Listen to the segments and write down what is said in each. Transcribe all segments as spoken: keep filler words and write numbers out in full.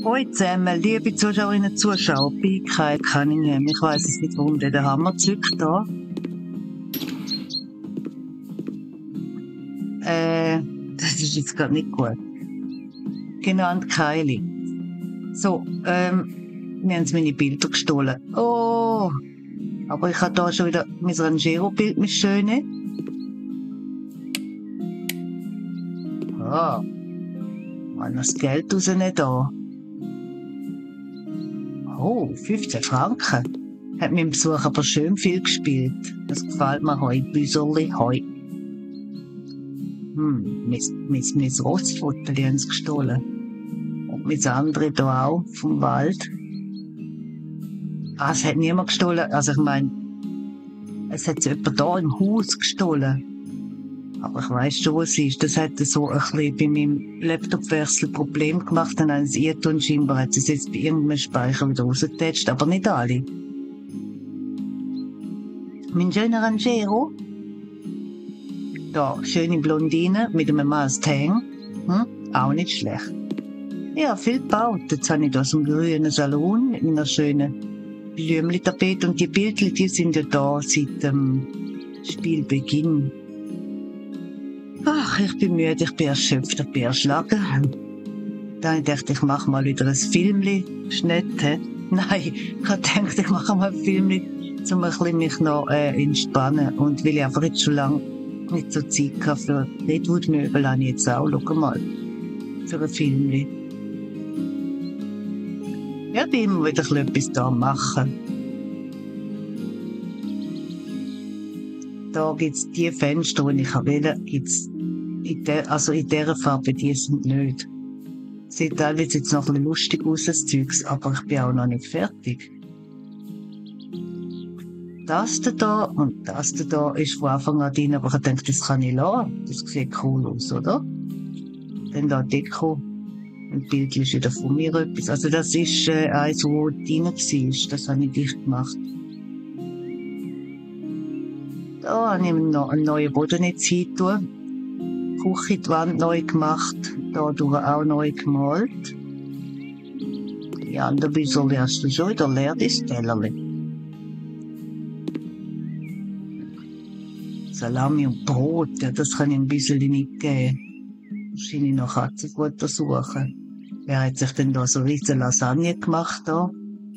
Hallo zusammen, liebe Zuschauerinnen und Zuschauer, Bigkeit kann ich nehmen. Ich weiss es nicht, warum der den Hammer zückt da. Äh, das ist jetzt gerade nicht gut. Genannt Kylie. So, ähm, mir haben sie meine Bilder gestohlen. Oh, aber ich habe da schon wieder mein Rangero-Bild, mein schönes. Ah, mal noch das Geld rausnehmen da. Oh, fünfzehn Franken. Hat mein Besuch aber schön viel gespielt. Das gefällt mir heu, Büserli, heu. Hm, mein, mein, mein Rostfotel haben sie gestohlen. Und mein andere da auch, vom Wald. Ah, es hat niemand gestohlen. Also ich meine, es hat jemand da im Haus gestohlen. Aber ich weiss schon, was es ist. Das hat so ein bisschen bei meinem Laptop-Wechsel Problem gemacht. Dann haben sie irrt und scheinbar hat es jetzt bei irgendeinem Speicher wieder rausgetatscht, aber nicht alle. Mein schöner Rangero. Da, schöne Blondine mit einem Mustang. Hm? Auch nicht schlecht. Ja, viel gebaut. Jetzt habe ich da so einen grünen Salon mit einer schönen Blümchen-Tapete. Und die Bildchen, die sind ja da seit dem Spielbeginn. Ach, ich bin müde, ich bin erschöpft, ich bin erschlagen. Dann dachte ich, ich mache mal wieder ein Filmli. Schnett, hä? Nein, ich habe gedacht, ich mache mal ein Filmli, um ein bisschen mich noch äh, entspannen. Und weil ich einfach jetzt schon lange nicht so Zeit hatte für Redwood-Möbel, habe ich jetzt auch, schau mal, für ein Filmli. Ja, ich bin immer wieder ein bisschen etwas da machen. Da gibt's die Fenster, die ich wählen gibt's in der, also in dieser Farbe, die sind nicht. Sieht teilweise jetzt noch ein bisschen lustig aus, das Zeugs, aber ich bin auch noch nicht fertig. Das da und das da ist von Anfang an drin, aber ich denke, das kann ich lassen. Das sieht cool aus, oder? Dann da Deko. Ein Bild ist wieder von mir etwas. Also das ist äh, eins, wo drin war. Das habe ich dicht gemacht. Da habe ich noch einen neuen Boden jetzt reintun. Küche die Wand neu gemacht. Da durch auch neu gemalt. Die anderen Büsserli hast du schon wieder leer, das Tellerli. Salami und Brot, ja, das kann ich ein bisschen mitgeben. Wahrscheinlich noch Katzenfutter suchen. Wer hat sich denn da so riesen Lasagne gemacht da?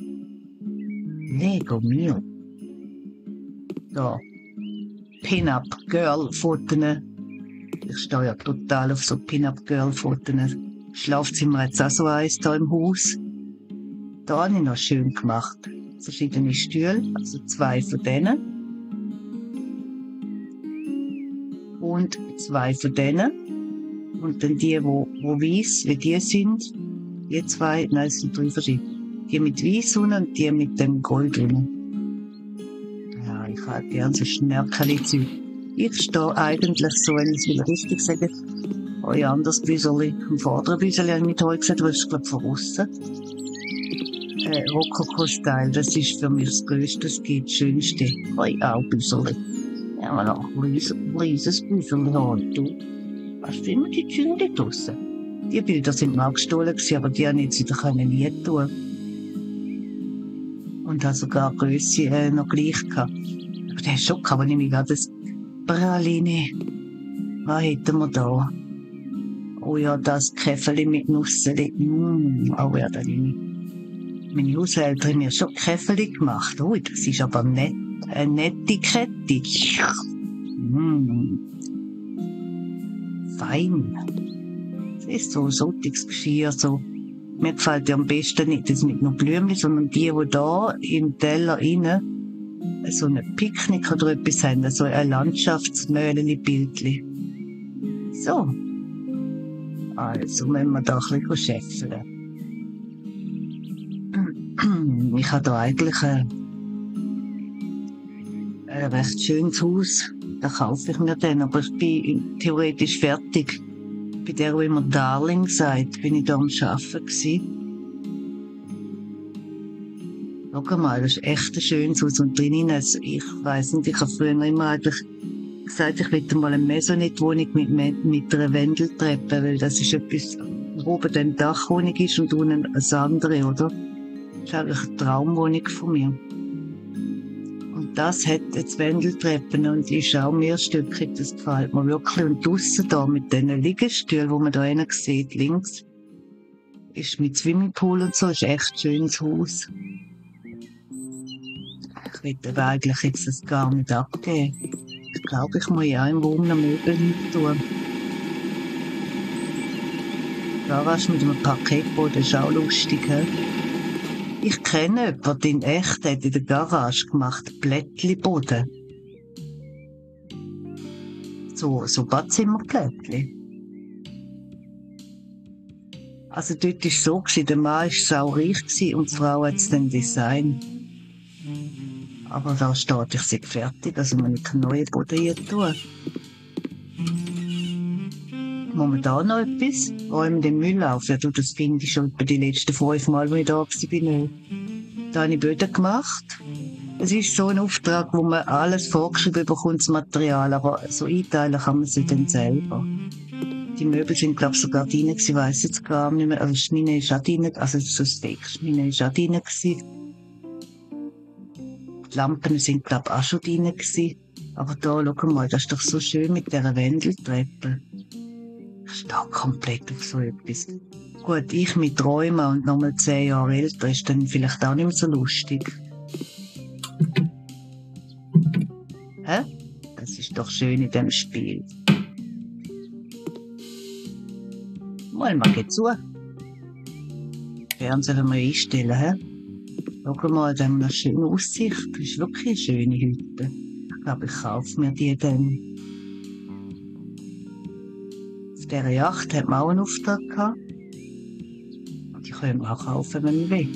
Lego mio. Da. Pin-Up-Girl-Fotos. Ich stehe ja total auf so Pin-Up-Girl-Fotos. Schlafzimmer hat auch so eins da im Haus. Da habe ich noch schön gemacht. Verschiedene Stühle, also zwei von denen. Und zwei von denen. Und dann die, wo, wo weiss, wie die sind. Die zwei, nein, es sind drei verschiedene. Die mit weiss und die mit dem Gold drinnen. Ja, ich habe gern so Schnörkeli-Zeug. Ich stehe eigentlich so, wenn ich es wieder richtig sage, ein anderes Büsserli. Im vorderen Büsserli habe ich mit heute gesagt, das ist, glaube ich, von aussen. Äh, Rokoko-Style, das ist für mich das Größte, das gibt, das Schönste. Ein auch Büsserli. Ja, man auch ein riesiges Büsserli haben, du. Was sind wir die Zünde draussen? Die Bilder sind mir auch gestohlen gewesen, aber die habe ich jetzt wieder nie tun. Und habe sogar Grösse äh, noch gleich gehabt. Aber der ist schon gehabt, aber nehme ich gerade das Praline. Was hätten wir da? Oh ja, das Käferli mit Nusseli. Mmh, oh ja, da nehme ich. Meine Haushälterin hat mir schon Käferli gemacht. Ui, das ist aber nett. Eine nette Kette. Mmh. Fein. Das ist so ein solches Geschirr, so. Mir gefällt ja am besten nicht das mit nur Blümchen, sondern die, die da im Teller innen so ein Picknick oder etwas haben, so ein Landschaftsmöhlchen-Bildchen. So. Also, wenn wir da ein bisschen scheffeln. Ich habe da eigentlich ein, ein recht schönes Haus. Da kaufe ich mir den, aber ich bin theoretisch fertig. Bei der, wo immer Darling sagt, bin ich da am Arbeiten gewesen. Schau mal, das ist echt ein schönes Haus. Und drinnen, also ich weiss nicht, ich habe früher immer eigentlich gesagt, ich will mal eine Maisonette-Wohnung mit, mit einer Wendeltreppe, weil das ist etwas, oben dann die Dachwohnung ist und unten das andere, oder? Das ist eigentlich eine Traumwohnung von mir. Und das hat jetzt Wendeltreppen und ist auch mehrstöckig, das gefällt mir wirklich. Und draussen da mit diesen Liegestühlen, die man da hinten sieht, links, ist mit Swimmingpool und so, ist echt ein schönes Haus. Ich will aber eigentlich jetzt das gar nicht abgeben. Ich glaube, ich muss ja im Wohnen Möbel hin tun. Garage mit einem Parkettboden ist auch lustig, he? Ich kenne jemanden, in echt hat in der Garage gemacht, Plättli-Boden. So, so Badzimmerplättli. Also dort war es so, der Mann war saureich und die Frau hat es dann Design. Aber da steht, ich sei fertig, also man kann neue Boden hier tun. Momentan noch etwas, räumen den Müll auf. Ja, du, das finde ich schon bei den letzten fünf Mal, wo ich da war, bin. Da habe ich Böden gemacht. Es ist so ein Auftrag, wo man alles vorgeschrieben bekommt, das Material, aber so einteilen kann man sie dann selber. Die Möbel sind, glaube ich, sogar drin gewesen, ich weiss jetzt gar nicht mehr. Also die Schmine ist auch drin, also so das Deck, die Schmine ist auch drin gewesen. Die Lampen sind, glaube ich, auch schon drin gewesen. Aber da, schau mal, das ist doch so schön mit dieser Wendeltreppe. Ich stehe komplett auf so etwas. Gut, ich mit Räumen und nochmal zehn Jahre älter ist dann vielleicht auch nicht mehr so lustig. Hä? Das ist doch schön in diesem Spiel. Mal, mal geht zu. Fernseher können wir einstellen, hä? Schau mal, da haben wir eine schöne Aussicht. Das ist wirklich eine schöne Hütte. Ich glaube, ich kaufe mir die dann. Auf dieser Yacht hat man auch einen Auftrag gehabt. Die können wir auch kaufen, wenn man will.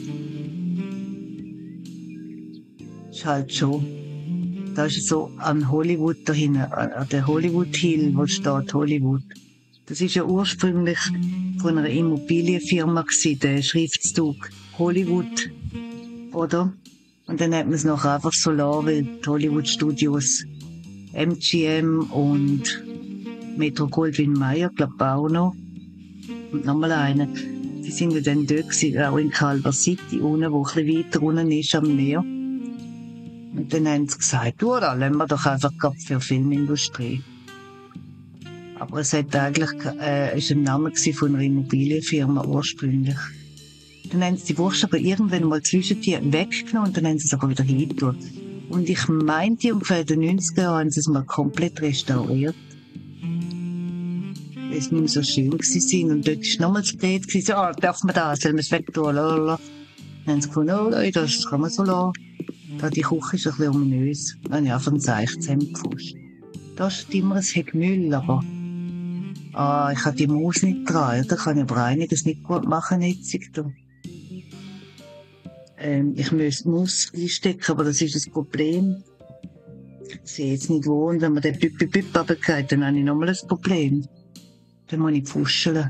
Ist halt schon. Da ist so an Hollywood da hinten, an der Hollywood Hill, wo steht Hollywood. Das ist ja ursprünglich von einer Immobilienfirma gewesen, der Schriftzug Hollywood, oder? Und dann hat man es noch einfach so lassen, weil die Hollywood Studios, M G M und Metro Goldwyn Mayer, glaube ich auch noch. Und nochmal eine. Die sind ja dann dort gewesen, auch in Culver City, unten, wo ein bisschen weiter unten ist am Meer. Und dann haben sie gesagt, du, da lassen wir doch einfach für Filmindustrie. Aber es hat eigentlich, äh, ist ein Name von einer Immobilienfirma ursprünglich. Dann haben sie die Buchstaben irgendwann mal zwischen die weggenommen und dann haben sie es aber wieder hingetan. Und ich meinte, ungefähr in den neunziger Jahren haben sie es mal komplett restauriert. Weil es nicht mehr so schön war. Und dort war nochmals die Rede, so, ah, darf man das, soll man es wegtun, lalala. Dann haben sie gefunden, oh, Leute, das kann man so lassen. Da die Küche ist ein bisschen ominös. Dann habe ich einfach ein Zeichen zusammengefasst. Da steht immer ein Heck Müll, aber ah, ich habe die Maus nicht dran, da kann ich aber einiges nicht gut machen jetzt. Ähm, ich müsste die Maus einstecken, aber das ist das Problem. Ich sehe jetzt nicht wo, und wenn man den Büpp-Büpp runtergeht, dann habe ich nochmal ein Problem. Dann muss ich fuscheln.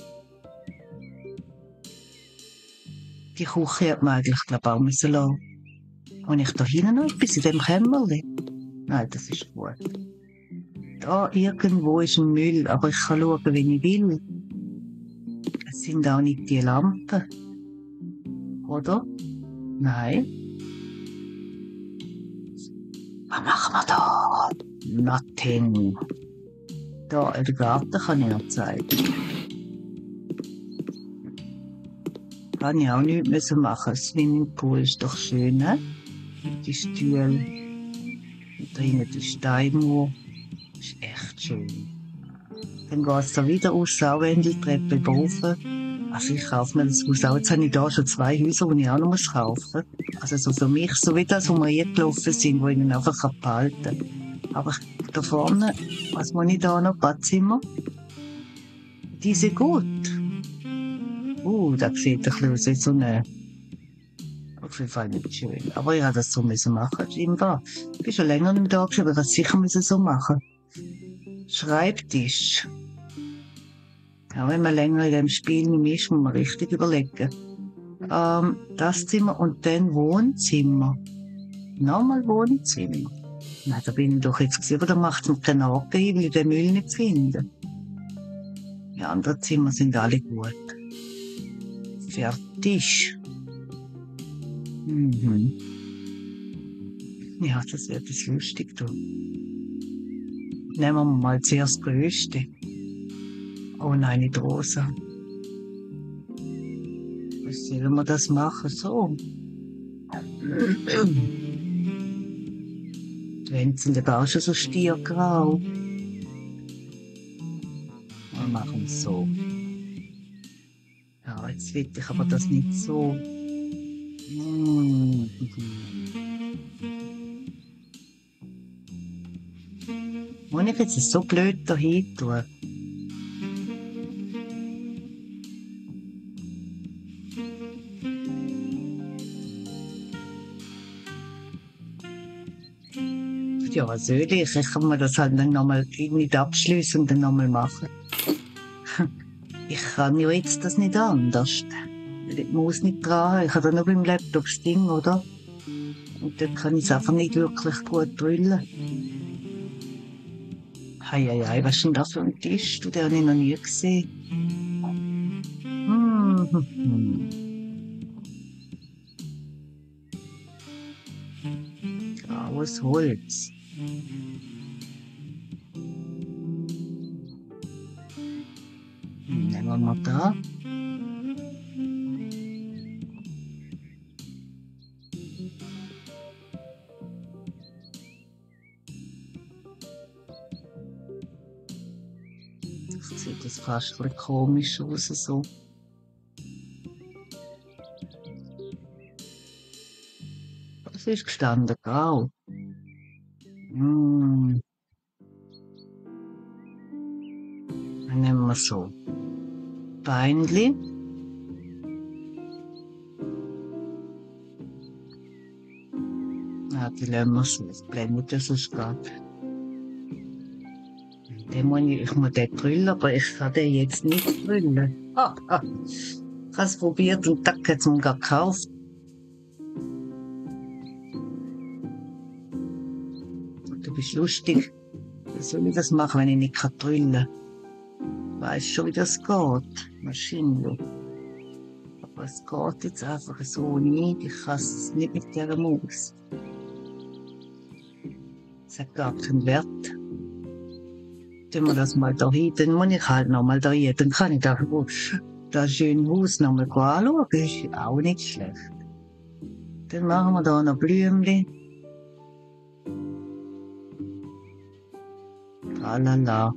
Die Küche hat man eigentlich, glaube ich, auch müssen lassen. Und ich da hinten noch etwas in dem Kämmerli? Nein, das ist gut. Da irgendwo ist ein Müll, aber ich kann schauen, wenn ich will. Es sind auch nicht die Lampen. Oder? Nein. Was machen wir da? Nothing. Da, in den Garten kann ich noch zeigen. Kann ich auch nichts machen. Das Swimmingpool ist doch schön, ne? Die Stühle. Und da hinten die Steinmauer. Das ist echt schön. Dann geht es da wieder aus, Sauwendeltreppe Boven. Also ich kaufe mir das Haus auch. Jetzt habe ich da schon zwei Häuser, die ich auch noch muss kaufen muss. Also so für mich, so wie das, wo wir eingelaufen sind, wo ich ihn einfach behalten kann. Aber da vorne, was muss ich da noch? Badzimmer? Die sind gut. Uh, das sieht ein bisschen aus wie so eine... Auf jeden Fall nicht schön. Aber ich habe das so müssen machen. Scheinbar. Ich bin schon länger nicht mehr da gewesen, aber ich habe es sicher müssen so machen. Schreibtisch. Ja, wenn man länger in dem Spiel nicht ist, muss man richtig überlegen. Ähm, das Zimmer und dann Wohnzimmer. Nochmal Wohnzimmer. Nein, da bin ich doch jetzt gewesen, aber da macht es mir keinen Haken hin, weil ich den Müll nicht finde. Die anderen Zimmer sind alle gut. fertig. Mhm. Ja, das wird jetzt lustig, du. Nehmen wir mal zuerst das Größte. Oh nein, nicht rosa. Wie sollen wir das machen? So. Die Wände sind aber auch schon so stiergrau. Wir machen es so. Ja, jetzt will ich aber das nicht so. Mm. Muss ich jetzt so blöd da hin tun? Ja, was soll ich? Ich kann mir das halt dann nochmal nicht abschließen und dann nochmal machen. Ich kann ja jetzt das nicht anders. Ich muss nicht dran. Ich habe da nur beim Laptop das Ding, oder? Und dann kann ich es einfach nicht wirklich gut drüllen. Heieiei, was ist denn das für ein Tisch? Den habe ich noch nie gesehen. Hm. Graues Holz. Nehmen wir mal da. Jetzt sieht das fast ein bisschen komisch aus. So. Was ist gestanden? Grau. Hm. Dann nehmen wir so. Beinli. Ja, die lassen wir so. Das blendet ja sonst gar. Den muss ich, ich muss den drüllen, aber ich kann den jetzt nicht drüllen. Ah, ah. Ich habe es probiert und tack, jetzt muss ich gar gekauft. Du bist lustig. Wie soll ich das machen, wenn ich nicht drüllen kann? Ich weiss schon, wie das geht. Maschinenlo. Aber es geht jetzt einfach so nicht. Ich kann es nicht mit dieser Maus. Es hat gar keinen Wert. Tun wir das mal da hin, dann muss ich halt noch mal da hin. Dann kann ich das, das schöne Haus noch mal anschauen. Das ist auch nicht schlecht. Dann machen wir da noch Blümchen. Tralala.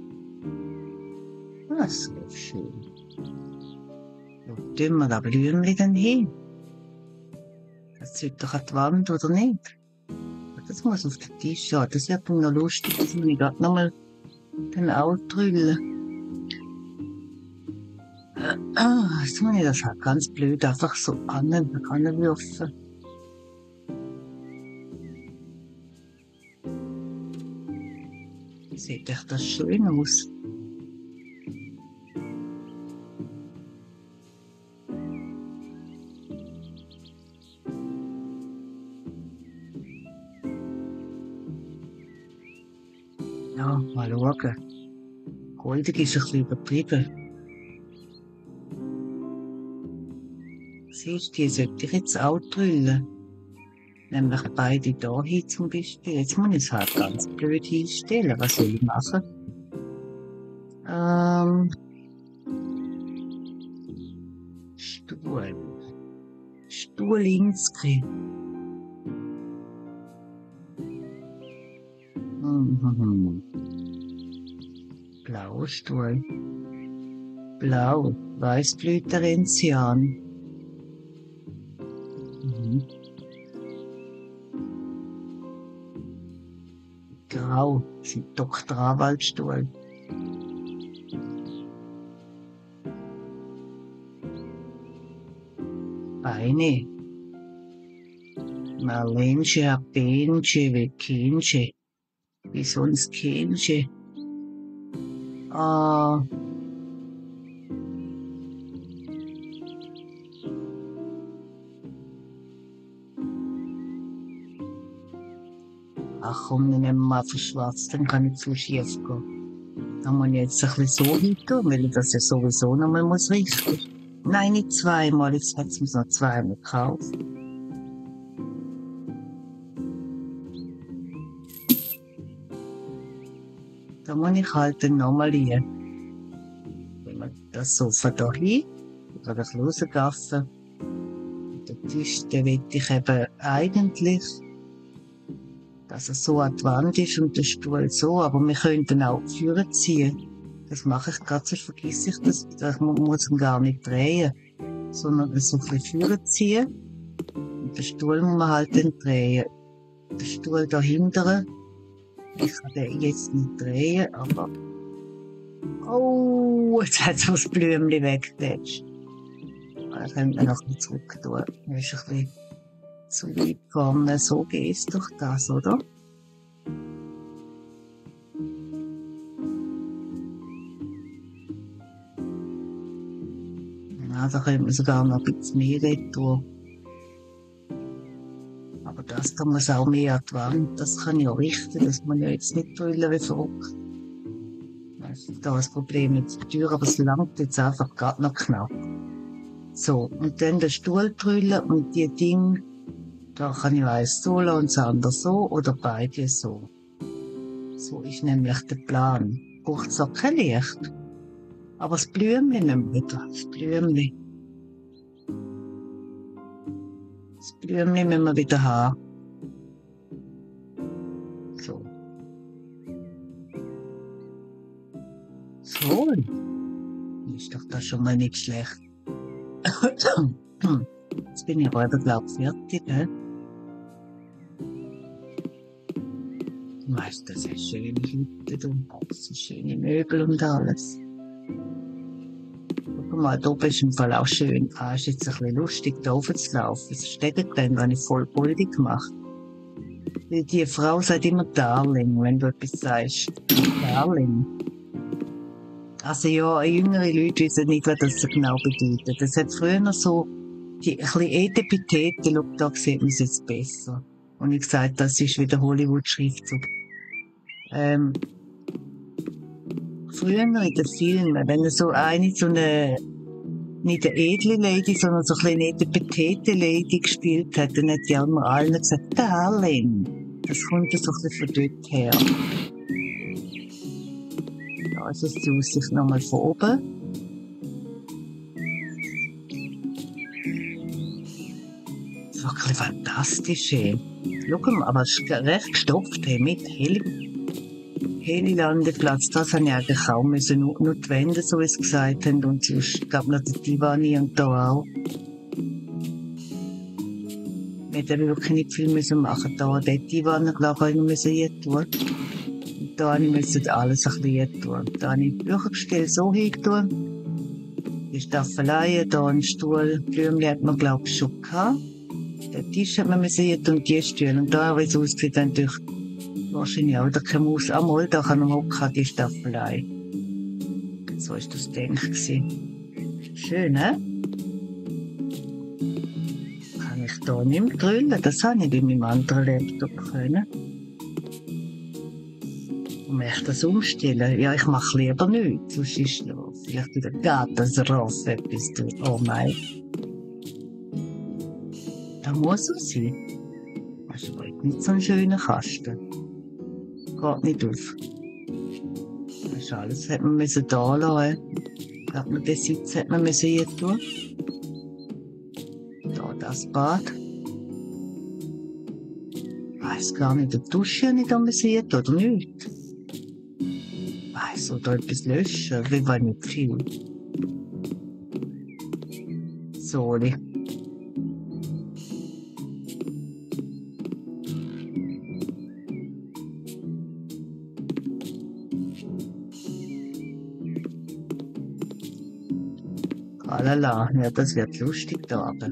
Das ist schön. Wo tun wir da Blümchen dann hin? Das sollte doch an die Wand, oder nicht? Das muss auf den Tisch. Ja, das wird dann noch lustig. Das muss ich gerade noch mal den auch drüllen. Ah, jetzt muss ich das halt ganz blöd einfach so an, anwürfen. Sieht echt das schön aus. Ja, mal schauen. Goldig ist ein bisschen übertrieben. Siehst du, die sollte ich jetzt auch drüllen. Nämlich beide da hin zum Beispiel. Jetzt muss ich es halt ganz blöd hinstellen. Was soll ich machen? Ähm. Stuhl. Stuhlinski. Mhm. Blaustuhl. Blau. Weißblüter-Enzian. Mhm. Grau. Das ist ein Doktorwaldstuhl. Beine. Marlensche, Abensche, Wekensche. Wie sonst Kensche. Ah. Ach komm, dann nehmen wir einfach schwarz, dann kann ich zu schief gehen. Dann muss ich jetzt ein bisschen so hin tun, weil ich das ja sowieso noch mal muss richten. Nein, nicht zweimal, jetzt hat es mir noch zweimal gekauft. Da muss ich halt dann nochmal rein. Wenn man das Sofa da hin, oder das rausgaffen. Den Tisch, den will ich eben eigentlich, dass er so an die Wand ist und der Stuhl so, aber wir könnten auch die Führer ziehen. Das mache ich gerade, sonst vergesse ich das. Ich muss ihn gar nicht drehen, sondern so ein bisschen Führer ziehen. Und den Stuhl muss man halt dann drehen. Der Stuhl dahinter, ich kann den jetzt nicht drehen, aber oh, jetzt hat so das Blümchen weggetatscht. Das könnte man noch ein bisschen zurück tun. Das ist ein bisschen zu weit vorne. So geht es doch das, oder? Ja, da könnte man sogar noch ein bisschen mehr retour. Aber das da muss auch mehr an die Wand. Das kann ich auch richten. Das muss ich jetzt nicht drüllen wie verrückt. Das ist da das Problem mit der Tür, aber es langt jetzt einfach gerade noch knapp. So, und dann den Stuhl drüllen und die Dinge, da kann ich eins so lassen und das andere so oder beide so. So ist nämlich der Plan. Braucht es auch kein Licht. Aber das Blümchen nehmen wir wieder. Das Blümchen. Das Blümchen müssen wir wieder haben. So. So. Ist doch das schon mal nicht schlecht. Jetzt bin ich aber eben, glaube ich, fertig, ne? Du weißt, das ist schöne Hütte und das sind schöne Möbel und alles. Guck mal, da oben ist im Fall auch schön. Ah, ist jetzt ein bisschen lustig, da oben zu laufen. Es steht dann, wenn ich voll goldig mache. Die Frau sagt immer Darling, wenn du etwas sagst. Darling. Also ja, jüngere Leute wissen nicht, was das so genau bedeutet. Das hat früher so die ein bisschen Etepetete, schau, da sieht man es jetzt besser. Und ich gesagt, das ist wieder Hollywood-Schriftzug. Ähm, früher in den Filmen, wenn so eine, so eine, nicht eine edle Lady, sondern so eine Etepetete Lady gespielt hat, dann hat die immer allen gesagt, Darling. Das kommt so ein bisschen von dort her. Also ist die Aussicht nochmal von oben. Das ist wirklich fantastisch. Hey. Schau mal, aber es ist recht gestopft hey, mit hellem, hellem Landeplatz. Das habe ich eigentlich kaum müssen. Nur, nur die Wände, so wie sie gesagt haben. Und sonst gab es noch den Divan hier und da auch. Wir hätten wirklich nicht viel müssen machen. Da, den Divan, glaube ich, müssen hier tun. Da musste ich alles ein bisschen tun. Da habe ich die Büchergestell so hingetan. Die Staffeleien, da ein Stuhl, die Blümchen hat man, glaube ich, schon gehabt. Den Tisch hat man müssen und die Stühle. Und da habe ich es ausgesehen, dann durch, wahrscheinlich auch, da kann man aus, einmal, da kann man hocken, die Staffelei. So ist das gedacht gewesen. Schön, ne? Kann ich da nicht mehr drüllen, das habe ich bei meinem anderen Laptop können. Und möchte das umstellen? Ja, ich mache lieber nichts. Sonst ist es vielleicht wieder Gartenrauf etwas tun. Oh nein. Da muss es sein. Das ist aber nicht so ein schöner Kasten. Geht nicht auf. Das ist alles, hätte man müssen da lassen. Hat man den Sitz hätte man müssen hier tun. Da das Bad. Ich weiss gar nicht, die Dusche nicht da müssen hier tun, oder nicht? Oder etwas löschen, wie war nicht viel. Sorry. Alala, ja, das wird lustig da aber.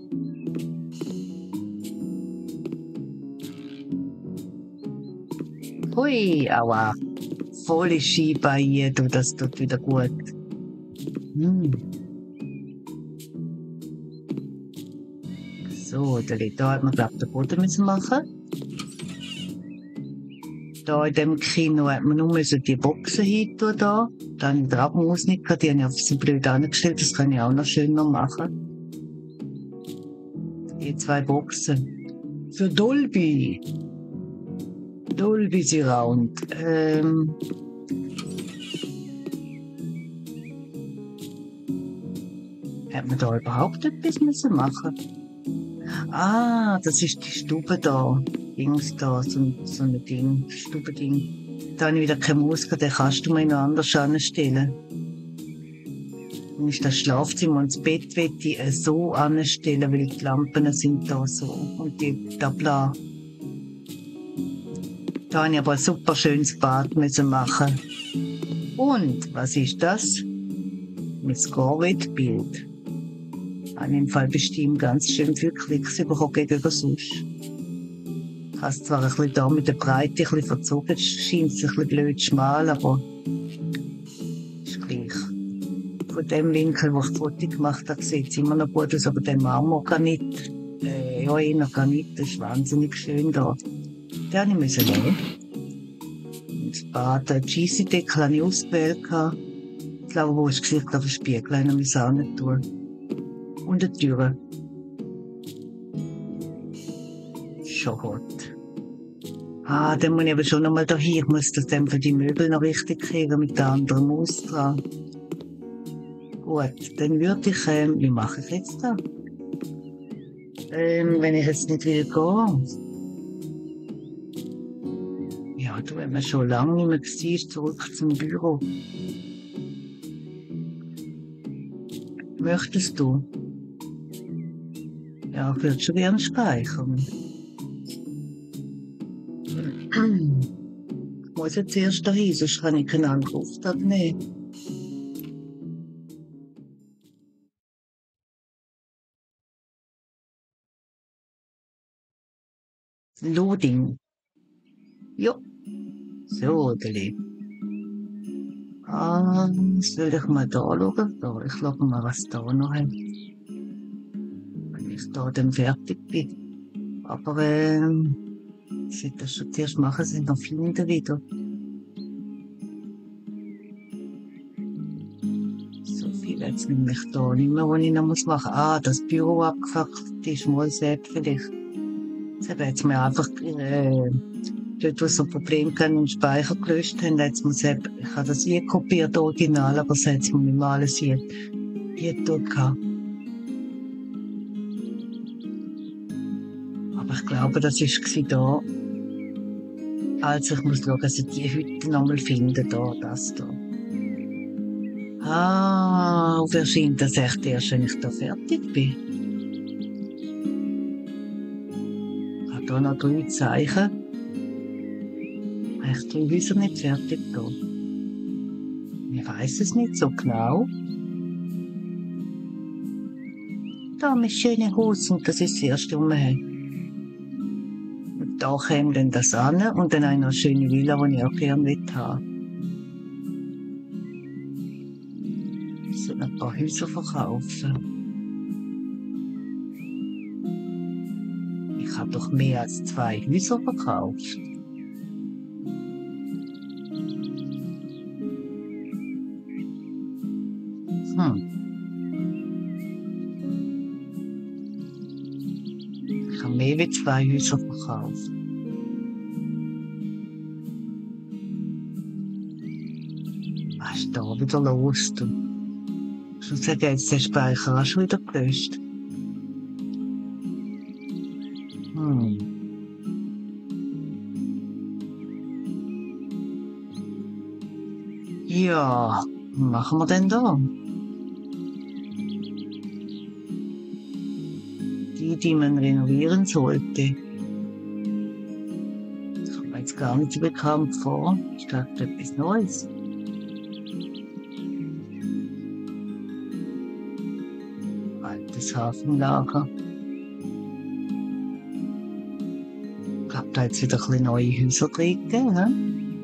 Hui, aua. Volle Scheibe hier, du, das tut wieder gut. Hm. So, da hat man, glaube ich, den Boden müssen machen. Da in dem Kino hat man nur die Boxen hin tun da. Da habe ich die Abmusik gehabt, die habe ich auf so blöd angestellt, das kann ich auch noch schöner machen. Die zwei Boxen. Für Dolby. Dolby Surround. Ähm. Hat man da überhaupt etwas müssen machen? Ah, das ist die Stube da. Dings da, so, so ein Ding, Stubending. Da habe ich wieder keine Maus gehabt, den kannst du mir noch anders anstellen. Und ist das Schlafzimmer und das Bett will ich äh, so anstellen, weil die Lampen sind da so. Und die Tabla. Da habe ich aber ein super schönes Bad müssen machen. Und, was ist das? Mein Scarlet-Bild. Habe ich im Fall bestimmt ganz schön viel Klicks bekommen gegenüber sonst. Ich habe es zwar ein bisschen da mit der Breite ein bisschen verzogen, es scheint ein bisschen blöd schmal, aber ist gleich. Von dem Winkel, wo ich die Foto gemacht habe, sieht es immer noch gut aus, aber der Marmorgranit, äh, ja, eher Granit, das ist wahnsinnig schön da. Den habe ich müssen nehmen. Das Bad, den Cheesy-Deckel habe ich ausgewählt. Ich glaube, wo ist das Gesicht auf dem Spiegel, einen muss ich auch nicht tun. Und die Türe. Schon gut. Ah, dann muss ich aber schon nochmal dahin. Ich muss das dann für die Möbel noch richtig kriegen mit der anderen Maus dran. Gut, dann würde ich, ähm, wie mache ich jetzt da? Ähm, wenn ich jetzt nicht will gehen. Ja, du, wenn man schon lange nicht mehr war, zurück zum Büro. Möchtest du? Ja, ich würde schon gerne speichern. Ich muss jetzt erst dahin, sonst kann ich keinen Anruf abnehmen. Loading. Ja, so, Deli. Ah, soll ich mal da schauen? Da, ich schaue mal, was da noch hat. Wenn ich da dann fertig bin. Aber, ähm, ich sollte das schon zuerst machen, sind noch finden wieder. So viel jetzt nämlich da nicht mehr, was ich noch muss machen. Ah, das Büro abgefuckt ist, mal selbst vielleicht. Das hat jetzt mir einfach, äh, dort, wo es so Probleme gehabt und Speicher gelöscht haben, jetzt muss ich, ich habe das hier kopiert, original, aber es hat mir nicht mal alles hier, hier dort gehabt. Aber ich glaube, das war da. Also ich muss schauen, dass ich die Hütte nochmal finde, da, das da. Ah, und erscheint das echt erst, wenn ich da fertig bin. Ich habe da noch drei Zeichen. Echt drei Häuser nicht fertig da. Ich weiss es nicht so genau. Da mit schönen Hose und das ist das erste, was wir haben. Und da käme dann das an und dann eine schöne Villa, die ich auch gerne haben will. Ich soll ein paar Häuser verkaufen. Ich habe doch mehr als zwei Häuser verkauft. Hm. Ich habe mehr als zwei Häuser verkauft. Was ist da wieder los? Du? Sonst hat jetzt der Speicher auch schon wieder gelöscht. Hm. Ja, was machen wir denn da? Die, die man renovieren sollte. Das kommt mir jetzt gar nicht so bekannt vor. Ich dachte, etwas Neues. Altes Hafenlager. Ich glaube, da hat es wieder ein bisschen neue Häuser drin gegeben, he?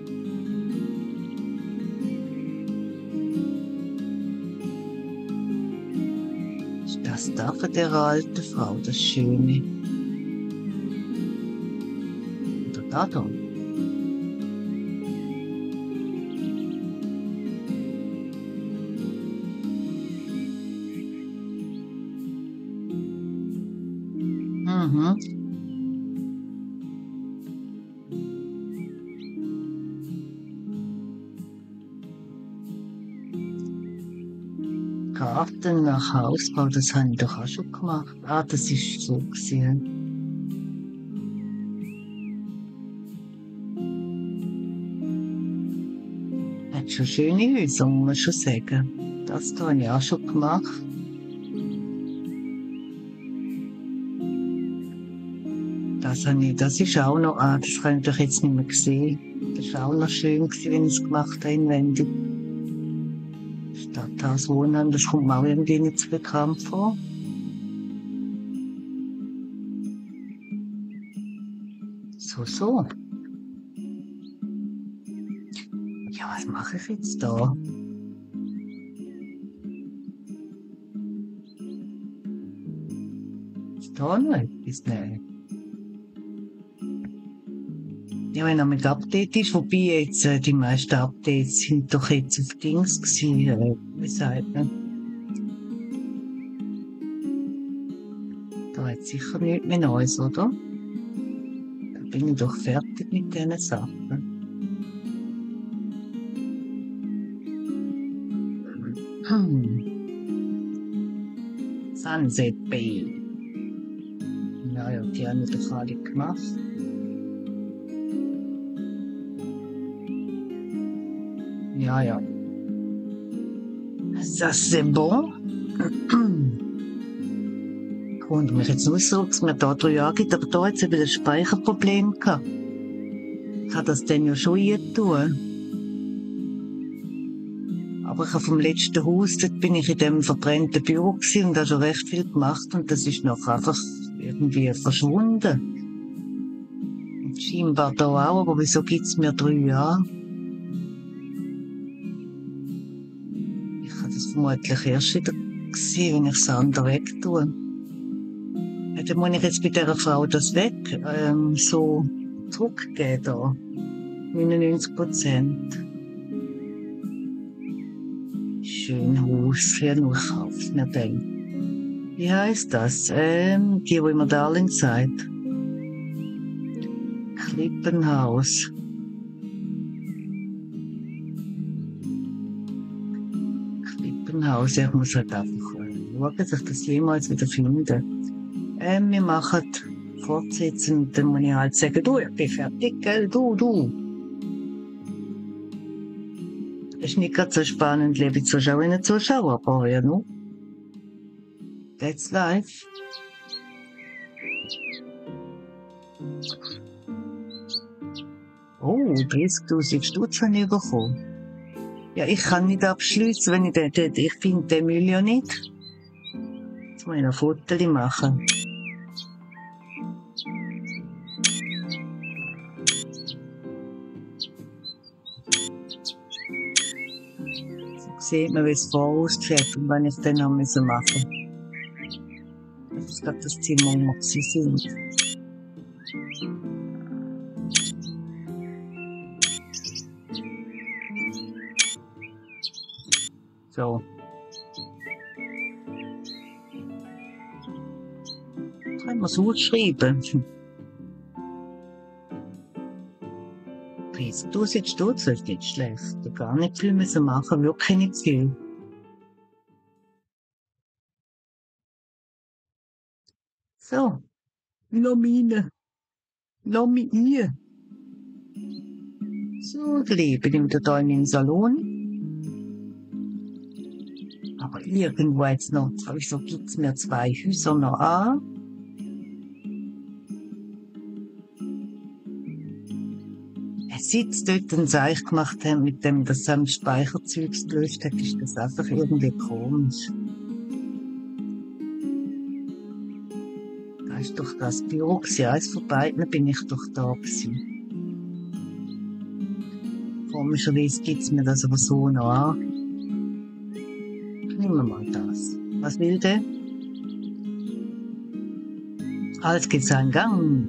Das da von der alten Frau, das Schöne. Oder da da. Mhm. Garten nach Hausbau, das habe ich doch auch schon gemacht. Ah, das ist so gewesen. Hat schon schöne Häuser, muss man schon sagen. Das da habe ich auch schon gemacht. Das habe ich, das ist auch noch, ah, das habe ich doch jetzt nicht mehr gesehen. Das war auch noch schön gewesen, wenn ich es gemacht habe, inwendig. Stadthaus Wohnheim, das kommt mir auch irgendwie nicht so bekannt vor. So, so. Ja, was mache ich jetzt da? Ist da noch etwas? Nein. Ja, wenn er mit Update ist, wobei jetzt äh, die meisten Updates sind doch jetzt auf Dings gewesen, äh, wie sagt man? Da hat sicher nichts mehr Neues, oder? Da bin ich doch fertig mit diesen Sachen. Hm. Sunset Bay. Ja, ja, die haben wir doch alle gemacht. Ja, ja. Ça c'est bon. Und mich jetzt nur so, dass mir da drei Jahre gibt, aber da hat es eben ein Speicherproblem gehabt. Ich habe das dann ja schon tun. Aber ich habe vom letzten Haus, dort bin ich in dem verbrannten Büro gewesen und habe schon recht viel gemacht und das ist noch einfach irgendwie verschwunden. Und scheinbar da auch, aber wieso gibt es mir drei Jahre? Ich habe das vermutlich erst wieder gesehen, wenn ich es andere weg tue. Ja, dann muss ich jetzt bei dieser Frau das weg, ähm, so zurückgeben da. neunundneunzig Prozent. Schön Haus, ja, nur ich kauf's mir dann. Wie heisst das? Ähm, die, wo immer Darling sagt. Klippenhaus. Klippenhaus, ja, ich muss halt einfach äh, schauen, dass ich das jemals wieder finde. Ähm, wir machen fortsetzen und dann muss ich halt sagen, du, ich bin fertig, gell, du, du. Ist nicht gerade so spannend, liebe Zuschauerinnen und Zuschauer, aber ja, no. That's life. Oh, dreißigtausend Stutz habe ich bekommen. Ja, ich kann nicht abschliessen, wenn ich den, den ich finde den Müll ja nicht. Jetzt muss ich noch Fotos machen. Sieht man, wie es voraussieht und wenn ich es dann noch machen musste. Das ist gerade das Zimmer, wo sie sind. So. Können wir es ausschreiben? dreißigtausend Stutz ist nicht schlecht. Gar nicht viel müssen machen, wirklich nicht viel. So. Lass mich rein. Lass mich rein. So, dann lebe ich wieder da in meinem Salon. Aber irgendwo jetzt noch, wieso gibt es mir zwei Häuser noch an? Seit sie dort ein Seich gemacht haben, mit dem, dass sie am Speicherzeug gelöst hat, ist das einfach irgendwie komisch. Da ist doch das Büro gewesen. Eins von beiden bin ich doch da gewesen. Komischerweise gibt es mir das aber so noch an. Nehmen wir mal das. Was will der? Alles geht seinen Gang.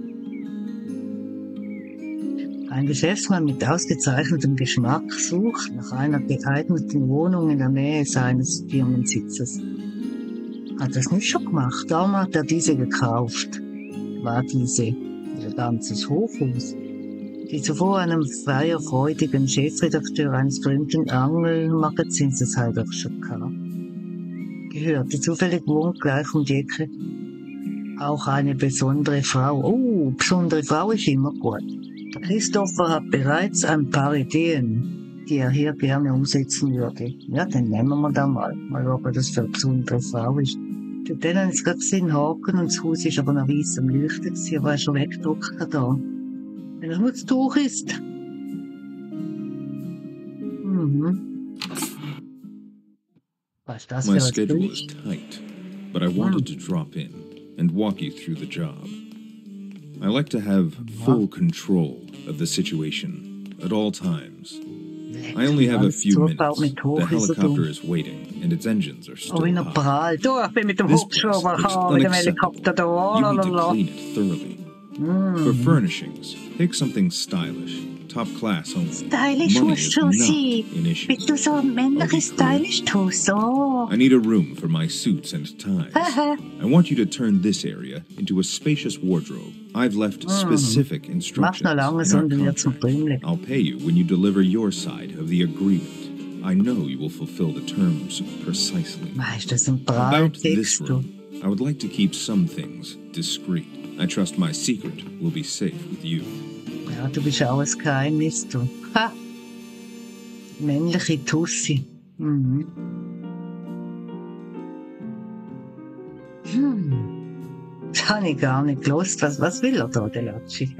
Ein Geschäftsmann mit ausgezeichnetem Geschmack sucht nach einer geeigneten Wohnung in der Nähe seines Firmensitzes. Hat das nicht schon gemacht? Darum hat er diese gekauft. war diese, ihr ganzes Hochhaus, die zuvor einem feierfreudigen Chefredakteur eines berühmten Angelmagazins, das hat er schon gehabt, gehörte. Zufällig wohnt gleich um die Ecke auch eine besondere Frau. Oh, besondere Frau ist immer gut. Der Christopher hat bereits ein paar Ideen, die er hier gerne umsetzen würde. Ja, dann nehmen wir da mal. Mal schauen, ob das für eine besondere Frau ist. Dort haben sie gerade gesehen, Haken, und das Haus ist aber noch weiss am Leuchten gewesen, aber er ist schon weggedruckt da. Wenn er nur das Tuch ist. Mhm. Was ist das für My ein schedule Bild? is tight, but I wanted to drop in and walk you through the job. I like to have full control of the situation at all times. I only have a few minutes. The helicopter is waiting, and its engines are Oh, still wie er hot. prallt. Oh, ich bin mit dem This place Hubschrauber looks gekommen, mit dem unacceptable. Helikopter da. Oh, You need to lalala. clean it thoroughly. For furnishings, pick something stylish, top class only. Stylisch Money musst is du not sein. an issue. Bist du so ein männliches stylisch Tuss? Oh. I need a room for my suits and ties. Haha. I want you to turn this area into a spacious wardrobe. I've left specific Mach instructions noch lange, in our sondern wird zum contract. Blümchen. I'll pay you when you deliver your side of the agreement. I know you will fulfill the terms precisely. Weißt du, das ist ein About this Prahltext, du. room, I would like to keep some things discreet. I trust my secret will be safe with you. Ja, du bist auch ein Geheimnis, du. Ha! Männliche Tussi. Mhm. Hm. Das habe ich gar nicht gewusst. Was, was will er da, der Latschi?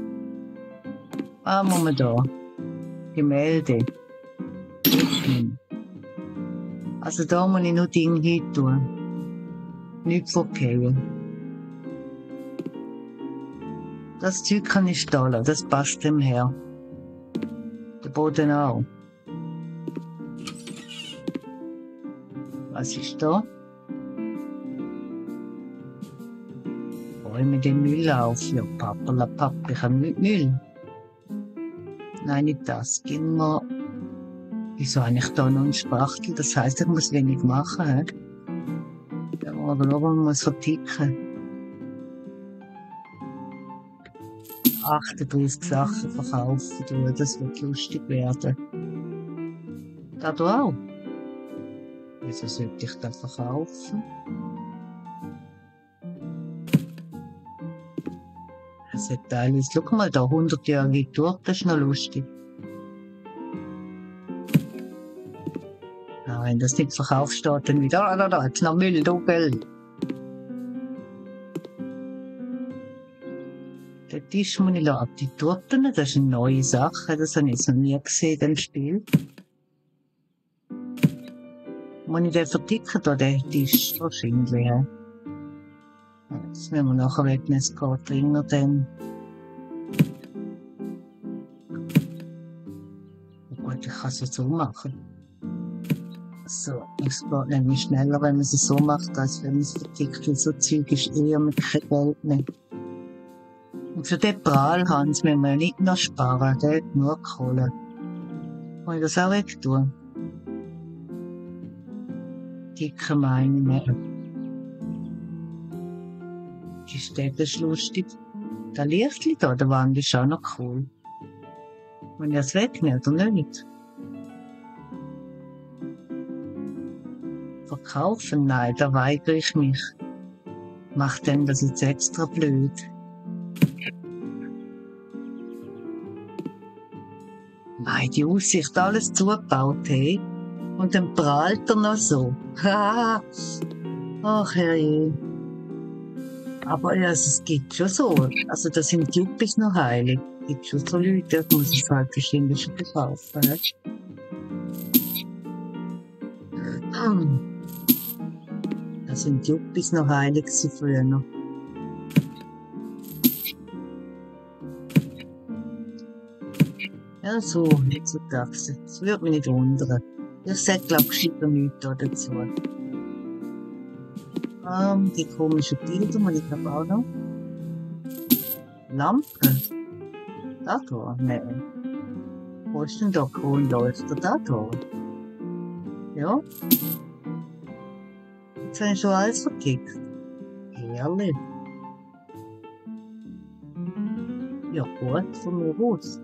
Ah, muss man da. Gemälde. Hm. Also da muss ich nur Dinge hin tun. Nicht verkehren. Das Zeug kann ich stehen lassen, das passt dem her. Der Boden auch. Was ist da? Räume den Müll auf. Ja, Papa, Papa, ich habe nicht Müll. Nein, nicht das. Gehen wir. Wieso habe ich da noch einen Spachtel? Das heisst, ich muss wenig machen. He? Ja, aber schauen, man muss verticken. achtunddreißig Sachen verkaufen, du, das wird lustig werden. Da du auch. Wieso sollte ich das verkaufen? Das hat alles. Schau mal da, hundertjährige Torte, das ist noch lustig. Ja, wenn das nicht verkauft steht, dann wieder, ah, da, da, jetzt noch Müll, du Geld. Den Tisch muss ich lassen. Die Torten, das ist eine neue Sache, das habe ich jetzt noch nie gesehen, im Spiel. Muss ich den verticken, da, den Tisch? Wahrscheinlich, ja. Das müssen wir nachher wegnehmen, es geht drinnen dann. Gut, ich kann es jetzt so machen. So, es geht nämlich schneller, wenn man es so macht, als wenn man es vertickt, weil so Zeug ist eher mit kein Geld mehr. Und für den Prahlhans müssen wir nicht noch sparen, der hat nur Kohle. Kann ich das auch weg tun? Dicke meine mehr. Die Städte ist lustig. Das Lichtli da an der Wand ist auch noch cool. Wenn ich das wegnehme, oder nicht? Verkaufen? Nein, da weigere ich mich. Mach denn das jetzt extra blöd. Nein, die Aussicht, alles zugebaut, hey. Und dann prahlt er noch so. Ach, herrje. Aber ja, also, es gibt schon so. Also, da sind die Juppis noch heilig. Es gibt schon so Leute, das muss ich halt bestimmt schon verkaufen. Ne? Da sind die Juppis noch heilig gewesen früher noch. Ja, so, heutzutage. Das würde mich nicht wundern. Ich sage, glaube ich, gescheiter nichts da dazu. Ähm, die komischen Bilder, die ich glaube auch noch. Lampen? Da da? Nein. Wo ist denn da Kronleuchter? Da da? Ja. Jetzt habe ich schon alles verkickt. Herrlich. Ja gut, von mir aus.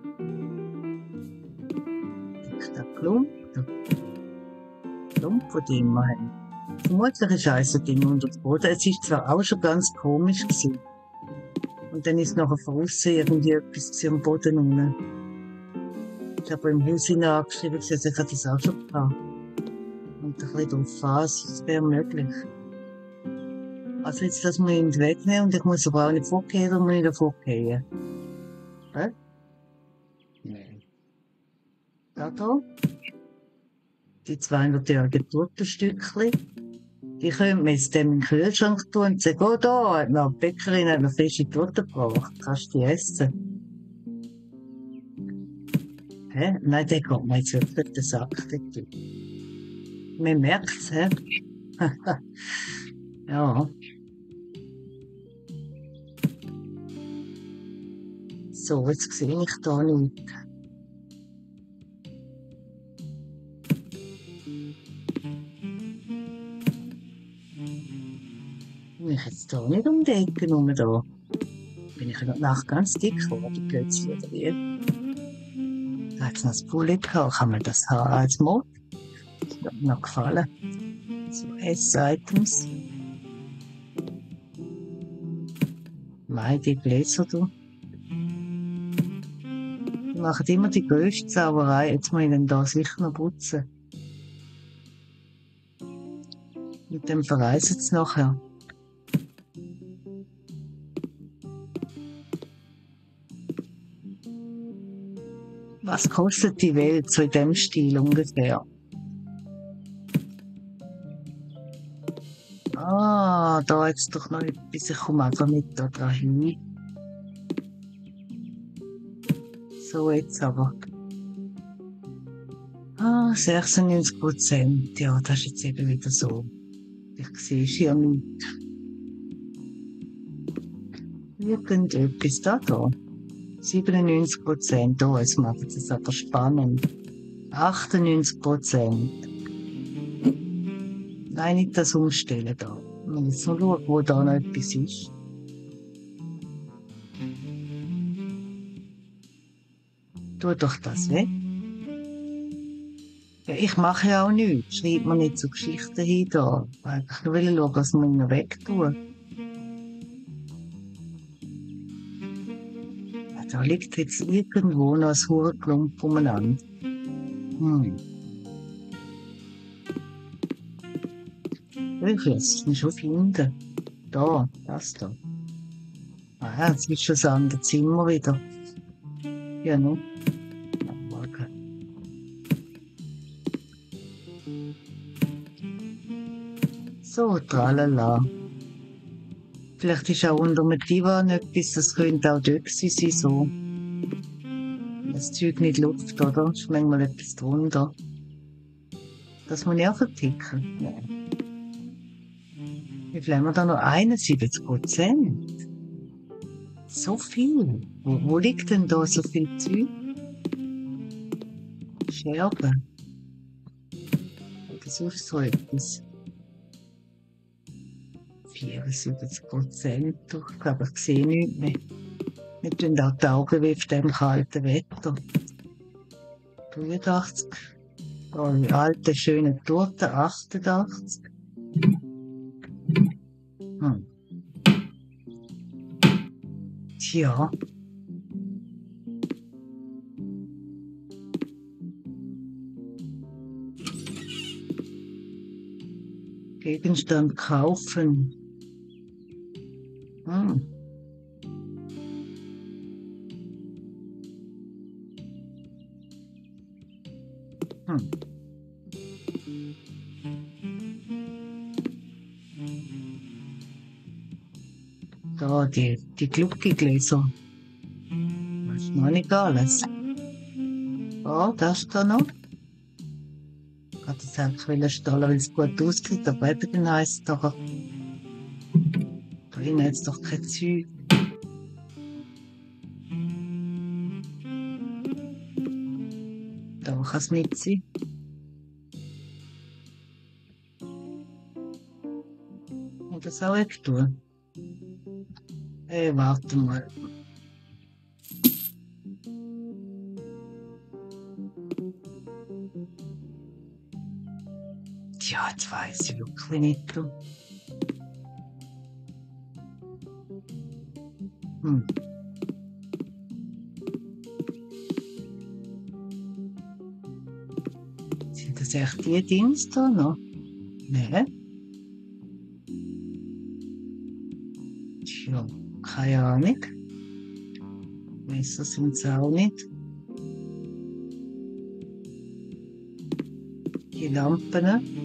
Der Klump, der Klump, den die immer haben. Vermutlich ist eins ein Ding unter dem Boden. Es ist zwar auch schon ganz komisch gewesen. Und dann ist nachher von außen irgendwie etwas am Boden unten. Ich habe im Haus hinein angeschrieben, ich habe das auch schon gehabt. Und ein bisschen drauf an, es wäre möglich. Also jetzt lassen wir ihn wegnehmen und ich muss aber auch nicht vorgehen, dann muss ich davor gehen. Hä? Nein. Da da. Die zweihundertjährigen Tortenstückchen. Die können wir jetzt dem in den Kühlschrank tun und sagen, oh da, hat noch die Bäckerin hat noch frische Torte gebracht. Kannst du die essen? Hä? Nein, der geht mir jetzt wirklich den Sack dort. Man merkt es, hä? Ja. So, jetzt sehe ich da nicht. Bin ich jetzt da nicht um die Ecke rum da? Bin ich noch nach ganz dick geworden plötzlich, oder wie? Da hat es noch das Pulli gehabt. Kann man das haben als Mod? Das hat mir noch gefallen. So, S-Items. Nein, die Gläser, du. Die machen immer die grösste Sauerei. Jetzt muss ich den da sicher noch putzen. Mit dem verreisen sie nachher. Was kostet die Welt so in dem Stil ungefähr? Ah, da jetzt doch noch etwas. Ich komme einfach nicht da dran hin. So, jetzt aber. Ah, sechsundneunzig Prozent. Ja, das ist jetzt eben wieder so. Ich sehe hier nicht. Irgendetwas da da. siebenundneunzig Prozent. Oh, jetzt macht es aber spannend. achtundneunzig Prozent. Nein, nicht das Umstellen da. Ich muss jetzt nur schauen, wo da noch etwas ist. Tu doch das weg. Ja, ich mache ja auch nichts. Schreibt mir nicht so Geschichten hin da. Ich will nur schauen, was wir noch wegtun. Ja, da liegt jetzt irgendwo noch ein Hurenklump umeinander. Hm. Ich will es nicht schon finden. Da, das da. Ah ja, jetzt ist schon das andere Zimmer wieder. Ja, ne? So, tralala. Vielleicht ist auch unter dem Divan etwas, das könnte auch dort sein, so. Das Zeug nicht Luft, oder? Ist manchmal etwas drunter. Das muss ich auch verticken. Nein. Wie viel haben wir da noch? einundsiebzig Prozent. So viel. Wo, wo liegt denn da so viel Zeug? Scherben. Das ist so etwas. vierundsiebzig Prozent. Ich glaube, ich sehe nichts mehr. Wir tun auch die Augen wie auf dem kalten Wetter. dreiundachtzig. Oh, die alte, schöne Torte, achtundachtzig. Hm. Tja. Gegenstand kaufen. Hm. Hm. Da, die, die Gluckigläser. Das ist noch nicht alles. Oh, das da noch. Ich hatte es eigentlich stahlen, weil es gut aussieht, aber eben heisst es doch, da hinten jetzt doch kein Zeug. Da kann es nicht sein. Und das auch wegtun. Hey, warte mal. jetzt weiss ich wirklich nicht. Du. Hm. Sind das echt die Dings da noch? Nein. Tja, keine Ahnung. Messer sind es auch nicht. Die Lampen.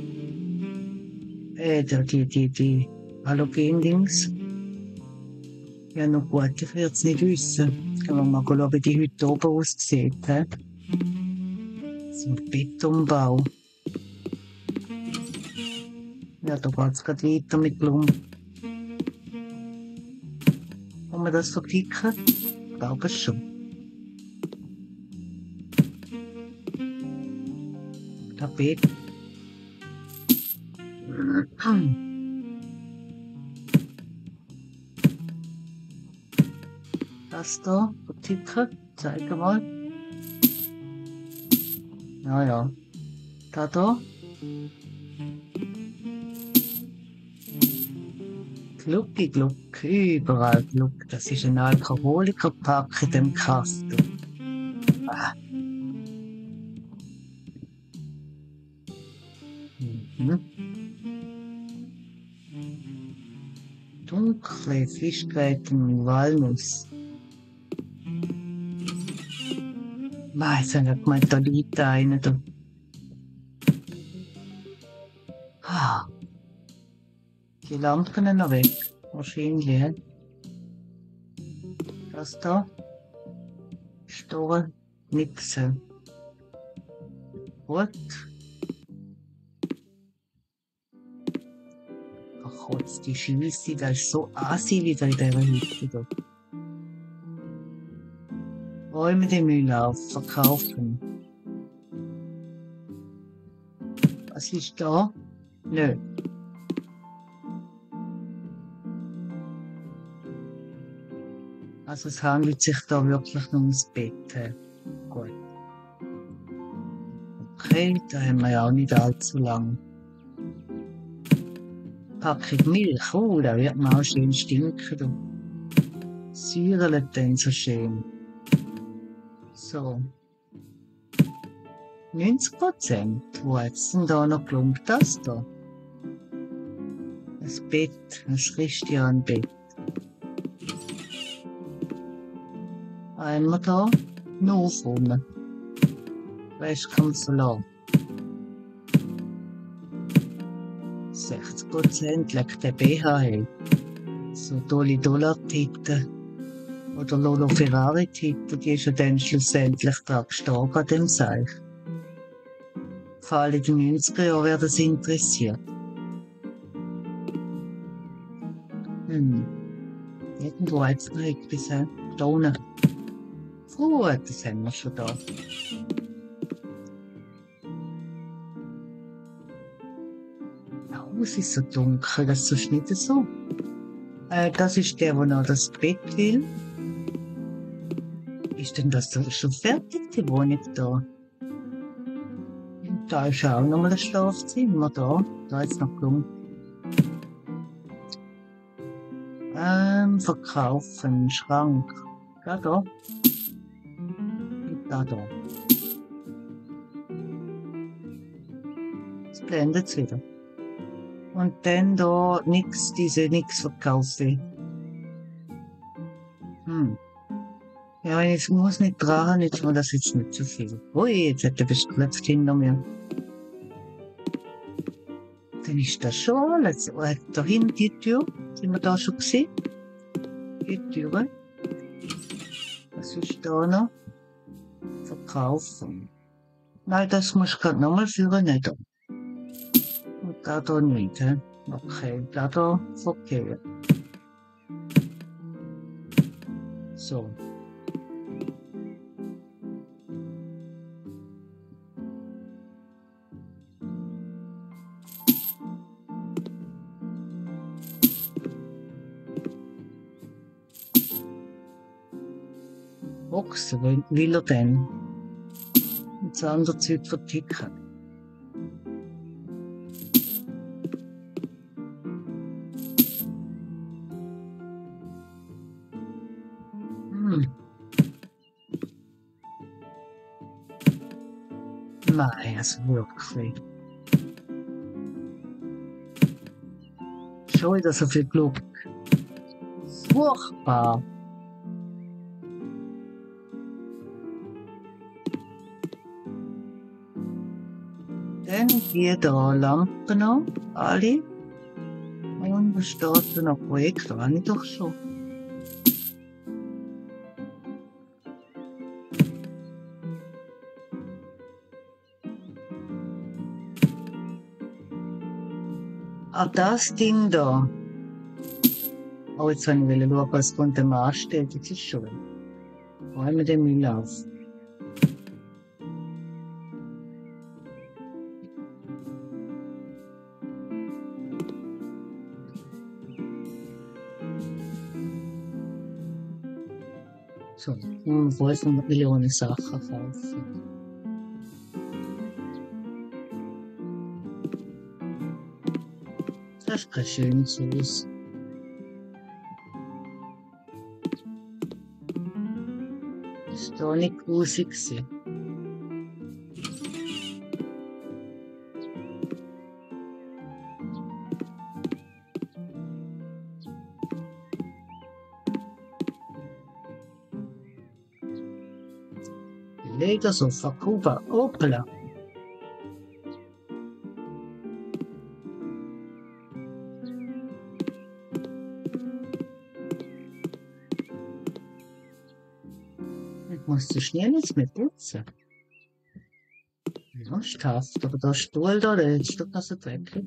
Äh, da, die, die, die Halogen-Dings. Ja, noch gut, ich würde es nicht wissen. Jetzt können wir mal schauen, wie die heute oben aussieht. He? So ein Betonbau. Ja, da geht es gerade weiter mit Blumen. Kann man das so klicken? Ich glaube schon. Tapet. Das da, ticken, zeig mal. Naja, da da. Glucki Gluck, überall Gluck. Das ist ein Alkoholikerpack in dem Kasten. Ah. Mhm. Dunkle Fischgräten Walnuss. Weiß ich nicht, gemeint, da liegt einer da. Ah. Die Lampen noch weg. Wahrscheinlich, he? Das da. Store. Nix. Gut. Ach, jetzt die Scheisse, das ist so assi wieder in dieser Hütte da. Räume den Müll auf, verkaufen. Was ist da? Nö. Also es handelt sich da wirklich nur ums Bett. Gut. Okay, da haben wir ja auch nicht allzu lang. Packung Milch, oh, da wird man auch schön stinken. Säurelt dann so schön. So. neunzig Prozent. Wo hat's denn da noch gelungen? Das da. Das Bett, das Christian-Bett. Einmal da, noch rum. Rest kann man so lassen. sechzig Prozent legt der B H hin. So tolle Dollar-Titel. Oder Lolo Ferrari-Titel, die ist ja dann schlussendlich dran gestorben an dem Seich. Vor allem in den neunziger Jahren wäre das interessiert. Hm. Irgendwo hat es noch etwas, he? Da unten. Gut, das haben wir schon da. Oh, es ist so dunkel, das ist sonst nicht so. Äh, das ist der, der noch das Bett will. Ist denn das schon fertig, die Wohnung da? Und da ist auch noch mal ein Schlafzimmer da. Da ist noch gelungen. Ähm, verkaufen, Schrank. Da, da. Und da, da. Jetzt blendet es wieder. Und dann da nix, diese nix verkaufen. Hm. Ja, ich muss nicht dran, jetzt war das jetzt nicht so viel. Ui, jetzt hat er beschklopft hinter mir. Dann ist das schon alles. Oh, da hinten die Tür, sind wir da schon gesehen? Die Türe. Was ist da noch? Verkaufen. Nein, das muss ich gerade nochmal führen, nicht da. Und da da nicht, he? Okay, da da Verkehr. So. Boxen, will, will er denn? Und das andere Zeug verticken. gemein, also wirklich. Schon wieder so viel Glück. Furchtbar. Dann die da Lampen noch, alle. Und da steht da noch Projekt, da habe ich doch schon. Ah, das Ding da. Oh, jetzt wollte ich schauen, was von dem ansteht. Das ist schön. Räumen wir den Müll auf. So, und fünf Millionen Sachen kaufen. Das ist kein schönes Haus. Das war da nicht grusig gewesen. Ledersofa, Kuba, Opel. Ich muss so schnell nichts mehr putzen. Ja, ist haft, aber der Stuhl da, der ist doch so dreckig.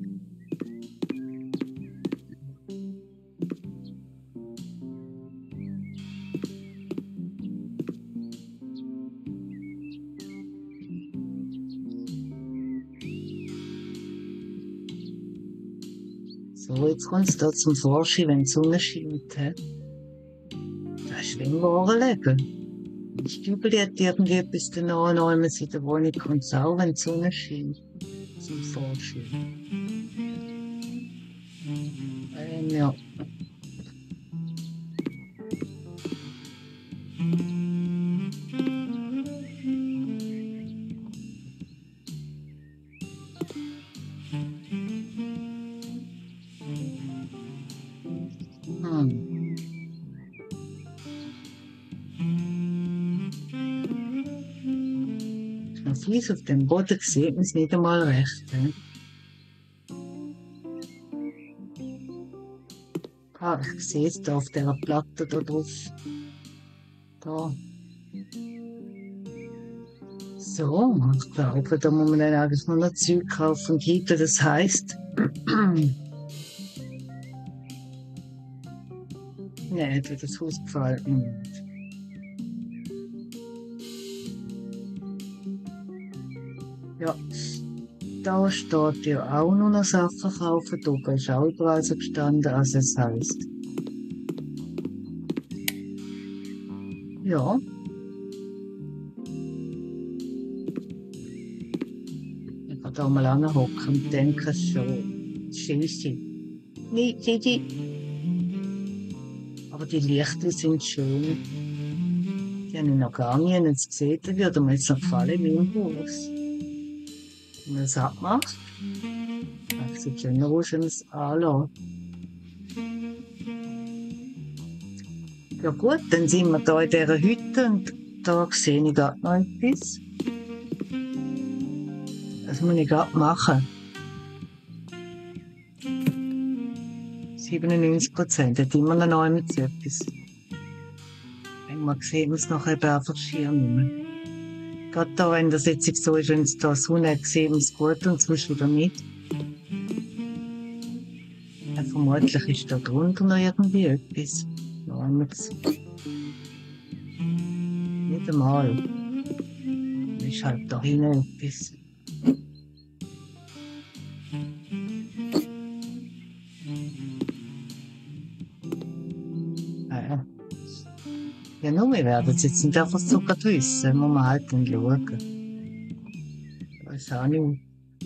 So, jetzt kommt es da zum Vorschein, wenn die Sonne scheint. He? Das ist wie im Warenleben. Die Stübeli hat irgendwie etwas danach, noch in der Wohnung kommt es auch, wenn die Sonne scheint. Zum Vorschein. Ähm, ja. Hm. Noch fies auf dem Boden sieht man es nicht einmal recht. He? Ah, ich sehe es da auf dieser Platte da drauf. Da. So, ich glaube, da muss man dann eigentlich nur noch Zeug kaufen und hieten. Das heisst, nein, das Haus gefällt mir nicht. Ja, da steht ja auch noch Sachen kaufen. Da oben ist auch überall so gestanden, also es heisst. Ja. Ich kann da mal anhocken und denke schon, Scheisse. Nicht, Gigi. Aber die Lichter sind schön. Die habe ich noch gar nie gesehen. Die würde mir jetzt noch gefallen in meinem Haus. Wenn man das abmacht, dann sieht es schön aus, wenn man es anlässt. Ja gut, dann sind wir da in dieser Hütte und da sehe ich gerade noch etwas. Das muss ich gerade machen. siebenundneunzig Prozent hat immer noch mit etwas. Man sieht man es nachher eben einfach schier nicht mehr. Gerade da, wenn das jetzt so ist, wenn es da Sonne hat, sieht man es gut und sonst wieder nicht. Ja, vermutlich ist da drunter noch irgendwie etwas. Ja, nicht einmal. Da ist halt da hinten etwas. Ja. Ja, nur, wir werden es jetzt nicht einfach so gerade wissen, muss man halt dann schauen. Ich weiß auch nicht.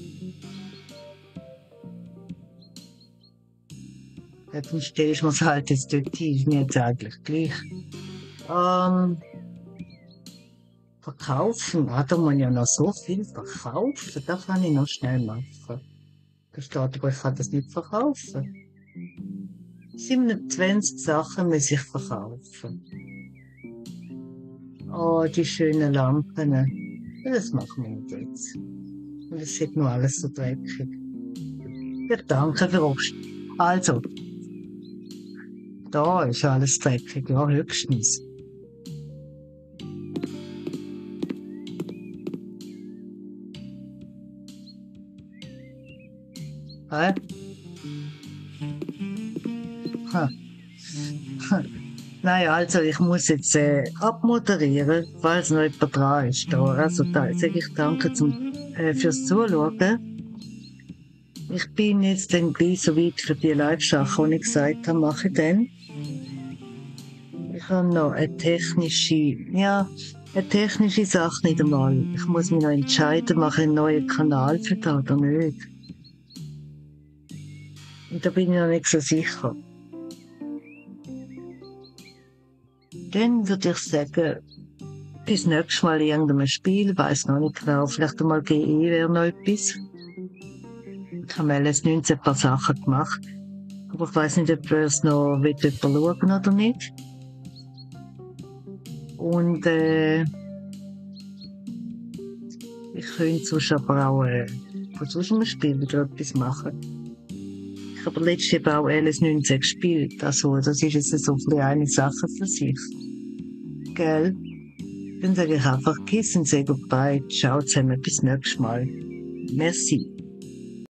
Ja, dann stellst du mir es halt jetzt dort hin, ist mir jetzt eigentlich gleich. Ähm, Verkaufen? Ah, da muss ich ja noch so viel verkaufen. Das kann ich noch schnell machen. Da steht aber, ich kann das nicht verkaufen. siebenundzwanzig Sachen muss ich verkaufen. Oh, die schönen Lampen. Das machen wir nicht jetzt. Und es ist nur alles so dreckig. Ja, danke für Obst. Also, da ist alles dreckig, ja, höchstens. Hä? Ha. Ha. Nein, also ich muss jetzt äh, abmoderieren, falls noch jemand dran ist. Da. Also da sage ich danke zum, äh, fürs Zuschauen. Ich bin jetzt dann gleich so weit für die Live-Sachen, die ich gesagt habe, mache ich dann. Ich habe noch eine technische, ja, eine technische Sache nicht einmal. Ich muss mich noch entscheiden, mache ich einen neuen Kanal für das oder nicht. Und da bin ich noch nicht so sicher. Dann würde ich sagen, bis nächstes Mal in irgendeinem Spiel, weiss noch nicht genau, vielleicht einmal G E wäre noch etwas. Ich habe mal S neunzehn ein paar Sachen gemacht, aber ich weiss nicht, ob wir es noch schauen oder nicht. Und äh, ich könnte sonst aber auch äh, von sonst einem Spiel wieder etwas machen. Ich habe letztes Jahr auch L S neunzehn gespielt, also das ist jetzt so eine Sache für sich. Gell? Dann sage ich einfach Kiss und sage goodbye, ciao zusammen, bis nächstes Mal. Merci.